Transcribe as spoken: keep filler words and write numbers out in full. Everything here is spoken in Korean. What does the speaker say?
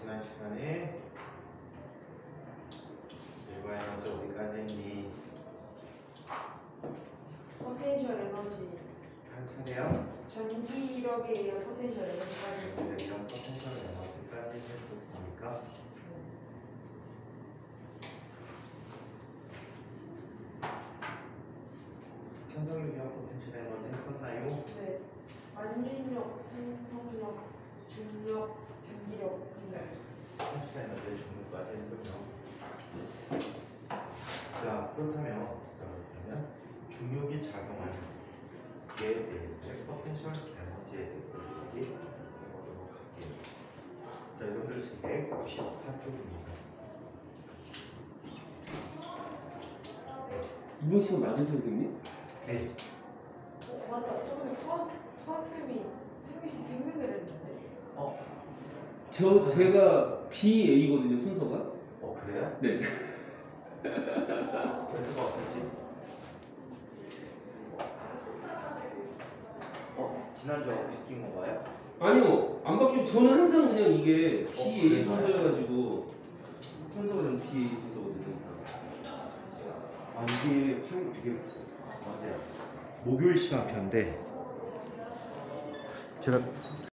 지난 시간에 일과 에너지 어디까지 했니? 포텐셜 에너지 한 차례요? 전기력이에요. 포텐셜 에너지까지 네, 했어요. 이런 포텐셜 에너지까지 했었으니까 편성력이랑 포텐셜 에너지 했었나요? 네. 완중력, 생성력, 중력, 전기력. 네. 포텐셜 에너지 중력까지 했군요. 자, 그렇다면 자, 그러면 중력이 작용하는 에 대해서 포텐셜 에너지에 대해서 얘기해보도록 할게요. 자, 여러분들 백구십사 쪽입니다. 이번 시간 맞으세요, 선생님? 네. 어, 맞다. 저번에 수학, 수학쌤이 생미씨 생명을 했는데. 어? 저, 제가 비 에이거든요, 순서가. 어, 그래요? 네. 그래서 어땠지? 어? 지난주하고 바뀐 건가요? 아니요, 안 바뀌고 저는 항상 그냥 이게 비 에이 그래요? 순서여가지고 순서가 좀 비 에이 순서거든요, 항상. 아, 이게 한 이게 맞아요. 목요일 시간표인데 제가